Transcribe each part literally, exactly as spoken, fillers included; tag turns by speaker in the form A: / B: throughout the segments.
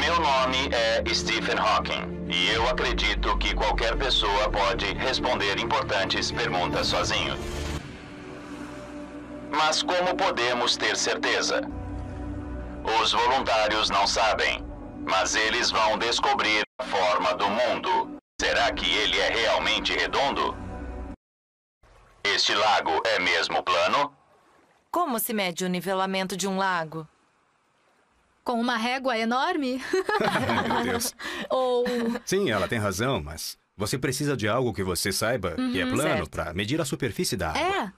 A: Meu nome é Stephen Hawking e eu acredito que qualquer pessoa pode responder importantes perguntas sozinho. Mas como podemos ter certeza? Os voluntários não sabem, mas eles vão descobrir a forma do mundo. Será que ele é realmente redondo? Este lago é mesmo plano?
B: Como se mede o nivelamento de um lago?
C: Com uma régua enorme?
D: Meu Deus.
C: Ou...
D: Sim, ela tem razão, mas você precisa de algo que você saiba
C: Uhum,
D: que é plano
B: certo.
D: para medir a superfície da água.
C: É.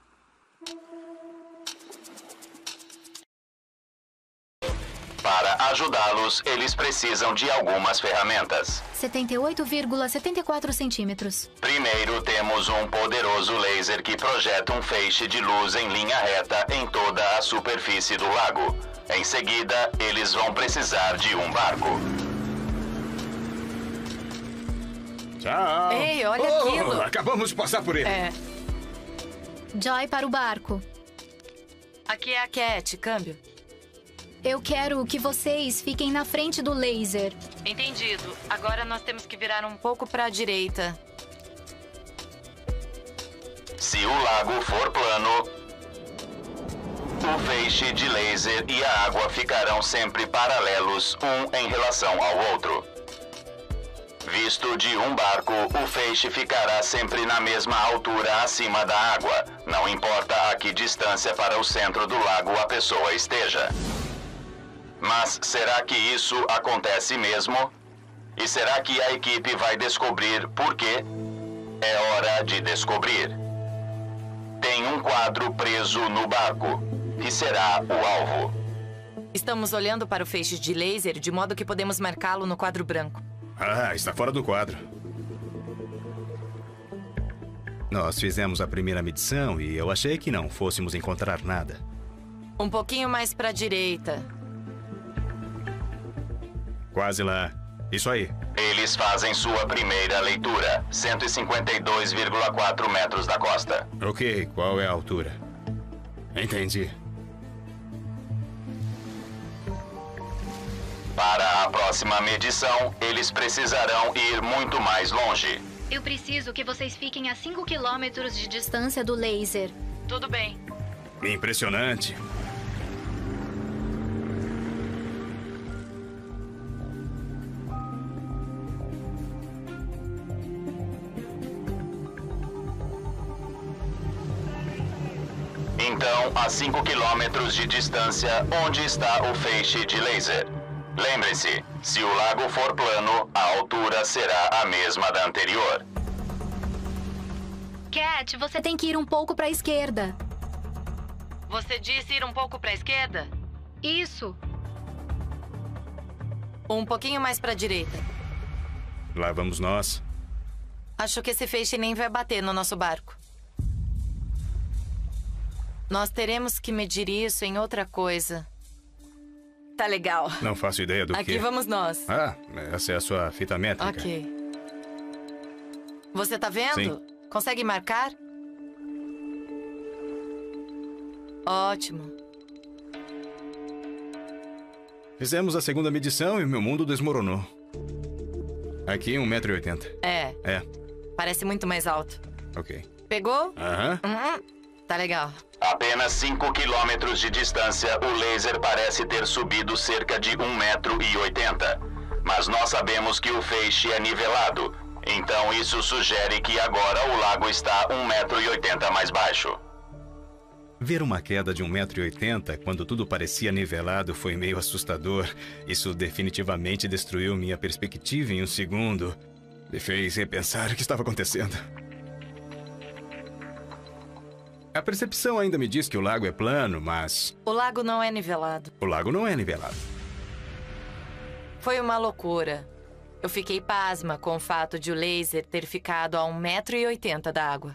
A: Para ajudá-los, eles precisam de algumas ferramentas.
C: setenta e oito vírgula setenta e quatro centímetros.
A: Primeiro, temos um poderoso laser que projeta um feixe de luz em linha reta em toda a superfície do lago. Em seguida, eles vão precisar de um barco.
D: Tchau.
B: Ei, olha
D: Oh,
B: aquilo.
D: Acabamos de passar por ele.
B: É.
C: Joy para o barco.
B: Aqui é a Cat, câmbio.
C: Eu quero que vocês fiquem na frente do laser.
B: Entendido. Agora nós temos que virar um pouco para a direita.
A: Se o lago for plano, o feixe de laser e a água ficarão sempre paralelos um em relação ao outro. Visto de um barco, o feixe ficará sempre na mesma altura acima da água, não importa a que distância para o centro do lago a pessoa esteja. Mas será que isso acontece mesmo? E será que a equipe vai descobrir por quê? É hora de descobrir. Tem um quadro preso no barco, que será o alvo.
B: Estamos olhando para o feixe de laser de modo que podemos marcá-lo no quadro branco.
D: Ah, está fora do quadro. Nós fizemos a primeira medição e eu achei que não fôssemos encontrar nada.
B: Um pouquinho mais para a direita.
D: Quase lá. Isso aí.
A: Eles fazem sua primeira leitura, cento e cinquenta e dois vírgula quatro metros da costa.
D: Ok, qual é a altura? Entendi.
A: Para a próxima medição, eles precisarão ir muito mais longe.
C: Eu preciso que vocês fiquem a cinco quilômetros de distância do laser.
B: Tudo bem.
D: Impressionante.
A: Então, a cinco quilômetros de distância, onde está o feixe de laser? Lembre-se, se o lago for plano, a altura será a mesma da anterior.
C: Cat, você tem que ir um pouco para a esquerda.
B: Você disse ir um pouco para a esquerda?
C: Isso.
B: Um pouquinho mais para a direita.
D: Lá vamos nós.
B: Acho que esse feixe nem vai bater no nosso barco. Nós teremos que medir isso em outra coisa. Tá legal.
D: Não faço ideia do
B: Aqui
D: que...
B: vamos nós.
D: Ah, essa é a sua fita métrica.
B: Ok. Você tá vendo?
D: Sim.
B: Consegue marcar? Ótimo.
D: Fizemos a segunda medição e o meu mundo desmoronou. Aqui, um metro e oitenta.
B: É,
D: É,
B: parece muito mais alto.
D: ok.
B: Pegou?
D: Aham.
B: Uhum. Tá legal.
A: Apenas cinco quilômetros de distância, o laser parece ter subido cerca de um metro e oitenta. Mas nós sabemos que o feixe é nivelado. Então isso sugere que agora o lago está um metro e oitenta mais baixo.
D: Ver uma queda de um metro e oitenta quando tudo parecia nivelado foi meio assustador. Isso definitivamente destruiu minha perspectiva em um segundo. Me fez repensar o que estava acontecendo. A percepção ainda me diz que o lago é plano, mas
B: O lago não é nivelado.
D: o lago não é nivelado.
B: Foi uma loucura. Eu fiquei pasma com o fato de o laser ter ficado a um metro e oitenta da água.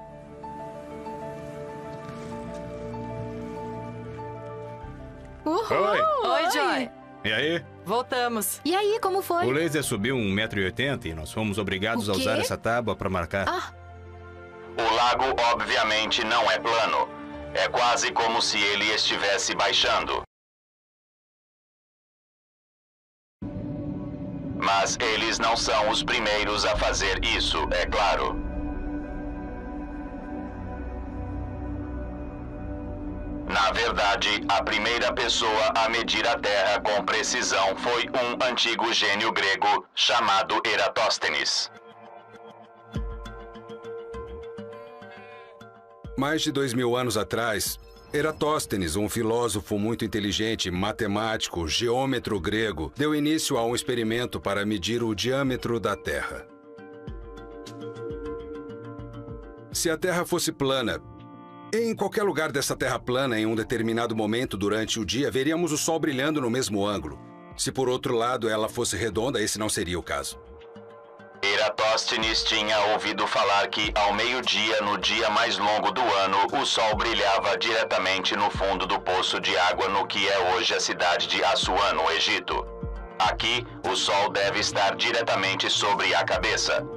C: Uhul!
D: Oi.
B: Oi, Joy.
D: E aí?
B: Voltamos.
C: E aí, como foi?
D: O laser subiu um metro e oitenta e nós fomos obrigados
C: O
D: a
C: quê?
D: usar essa tábua para marcar.
C: Ah,
A: O lago, obviamente, não é plano. É quase como se ele estivesse baixando. Mas eles não são os primeiros a fazer isso, é claro. Na verdade, a primeira pessoa a medir a Terra com precisão foi um antigo gênio grego chamado Eratóstenes.
E: Mais de dois mil anos atrás, Eratóstenes, um filósofo muito inteligente, matemático, geômetro grego, deu início a um experimento para medir o diâmetro da Terra. Se a Terra fosse plana, em qualquer lugar dessa Terra plana, em um determinado momento durante o dia, veríamos o Sol brilhando no mesmo ângulo. Se por outro lado ela fosse redonda, esse não seria o caso.
A: Eratóstenes tinha ouvido falar que, ao meio-dia, no dia mais longo do ano, o Sol brilhava diretamente no fundo do poço de água no que é hoje a cidade de Assuã, no Egito. Aqui, o Sol deve estar diretamente sobre a cabeça.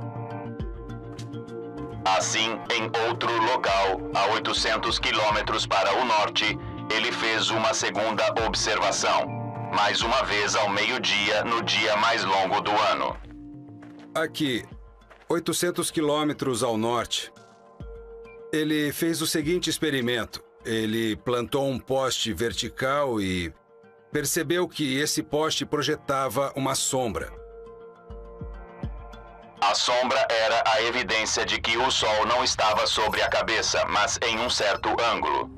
A: Assim, em outro local, a oitocentos quilômetros para o norte, ele fez uma segunda observação. Mais uma vez ao meio-dia, no dia mais longo do ano.
E: Aqui, oitocentos quilômetros ao norte, ele fez o seguinte experimento. Ele plantou um poste vertical e percebeu que esse poste projetava uma sombra.
A: A sombra era a evidência de que o Sol não estava sobre a cabeça, mas em um certo ângulo.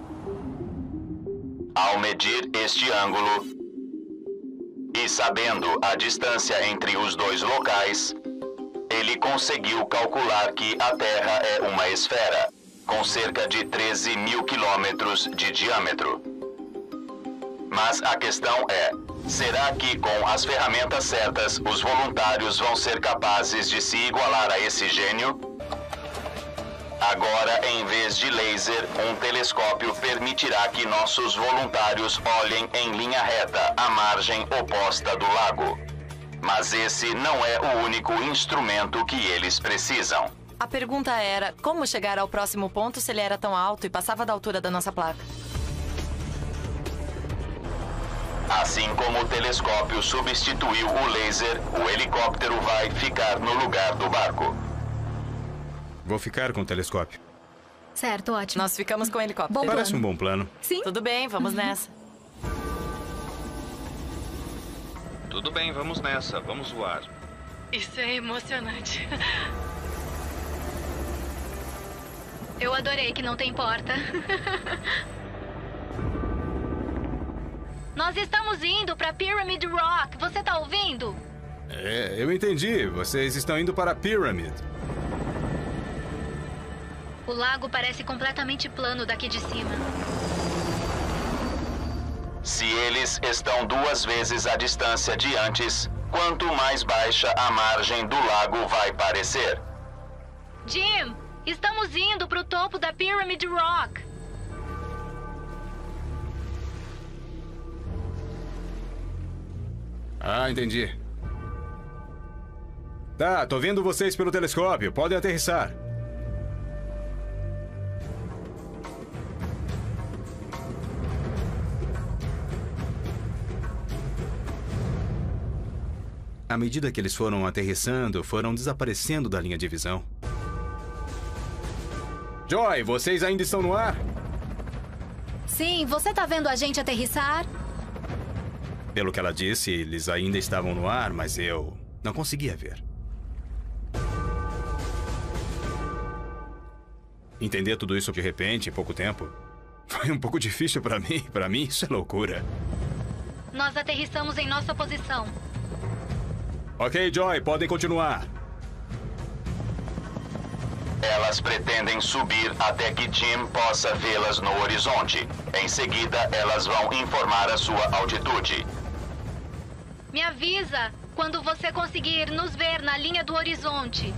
A: Ao medir este ângulo e sabendo a distância entre os dois locais, ele conseguiu calcular que a Terra é uma esfera, com cerca de treze mil quilômetros de diâmetro. Mas a questão é, será que com as ferramentas certas os voluntários vão ser capazes de se igualar a esse gênio? Agora, em vez de laser, um telescópio permitirá que nossos voluntários olhem em linha reta a margem oposta do lago. Mas esse não é o único instrumento que eles precisam.
B: A pergunta era, como chegar ao próximo ponto se ele era tão alto e passava da altura da nossa placa?
A: Assim como o telescópio substituiu o laser, o helicóptero vai ficar no lugar do barco.
D: Vou ficar com o telescópio.
C: Certo, ótimo.
B: Nós ficamos com o helicóptero.
C: Bom
D: Parece um
C: plano.
D: bom plano.
C: Sim?
B: Tudo bem, vamos nessa.
F: Tudo bem, vamos nessa. Vamos voar.
B: Isso é emocionante.
C: Eu adorei que não tem porta. Nós estamos indo para Pyramid Rock. Você tá ouvindo?
D: É, eu entendi. Vocês estão indo para a Pyramid.
C: O lago parece completamente plano daqui de cima.
A: Se eles estão duas vezes a distância de antes, quanto mais baixa a margem do lago vai parecer.
C: Jim, estamos indo para o topo da Pyramid Rock.
D: Ah, entendi. Tá, tô vendo vocês pelo telescópio. Podem aterrissar. À medida que eles foram aterrissando, foram desaparecendo da linha de visão. Joy, vocês ainda estão no ar?
C: Sim, você tá vendo a gente aterrissar?
D: Pelo que ela disse, eles ainda estavam no ar, mas eu não conseguia ver. Entender tudo isso de repente, em pouco tempo, foi um pouco difícil para mim. Para mim, isso é loucura.
C: Nós aterrissamos em nossa posição.
A: Ok, Joy, podem continuar. Elas pretendem subir até que Jim possa vê-las no horizonte. Em seguida, elas vão informar a sua altitude.
C: Me avisa quando você conseguir nos ver na linha do horizonte.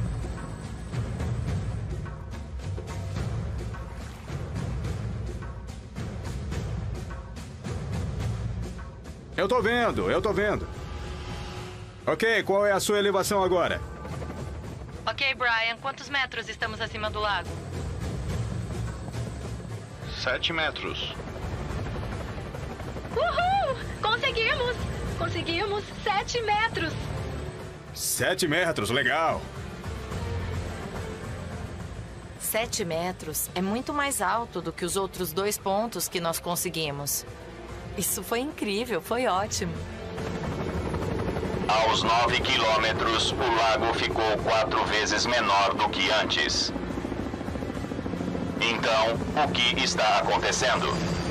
D: Eu tô vendo, eu tô vendo. Ok, qual é a sua elevação agora?
B: Ok, Brian, quantos metros estamos acima do lago?
F: Sete metros.
C: Uhul! Conseguimos! Conseguimos sete metros.
D: Sete metros, legal.
B: Sete metros é muito mais alto do que os outros dois pontos que nós conseguimos. Isso foi incrível, foi ótimo.
A: Aos nove quilômetros, o lago ficou quatro vezes menor do que antes. Então, o que está acontecendo?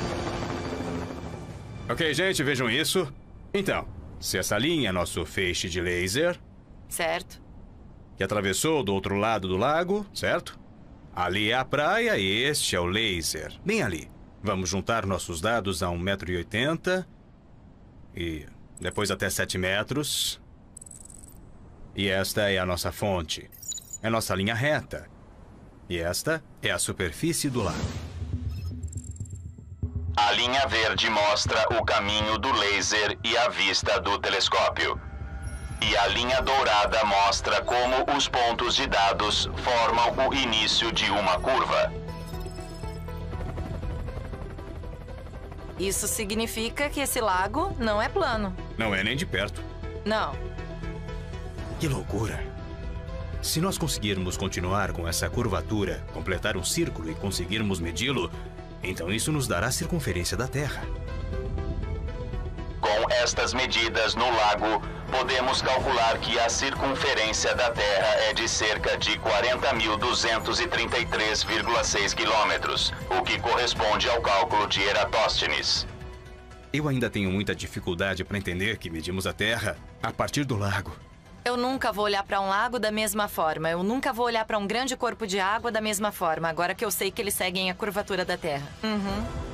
D: Ok, gente, vejam isso. Então, se essa linha é nosso feixe de laser,
B: Certo?
D: que atravessou do outro lado do lago, certo? Ali é a praia e este é o laser, bem ali. Vamos juntar nossos dados a um metro e oitenta e depois até sete metros. E esta é a nossa fonte. É nossa linha reta. E esta é a superfície do lago.
A: A linha verde mostra o caminho do laser e a vista do telescópio. E a linha dourada mostra como os pontos de dados formam o início de uma curva.
B: Isso significa que esse lago não é plano.
D: Não é nem de perto.
B: Não.
D: Que loucura! Se nós conseguirmos continuar com essa curvatura, completar um círculo e conseguirmos medi-lo, então isso nos dará a circunferência da Terra.
A: Com estas medidas no lago, podemos calcular que a circunferência da Terra é de cerca de quarenta mil duzentos e trinta e três vírgula seis quilômetros, o que corresponde ao cálculo de Eratóstenes.
D: Eu ainda tenho muita dificuldade para entender que medimos a Terra a partir do lago.
B: Eu nunca vou olhar para um lago da mesma forma. Eu nunca vou olhar para um grande corpo de água da mesma forma, agora que eu sei que eles seguem a curvatura da Terra. Uhum.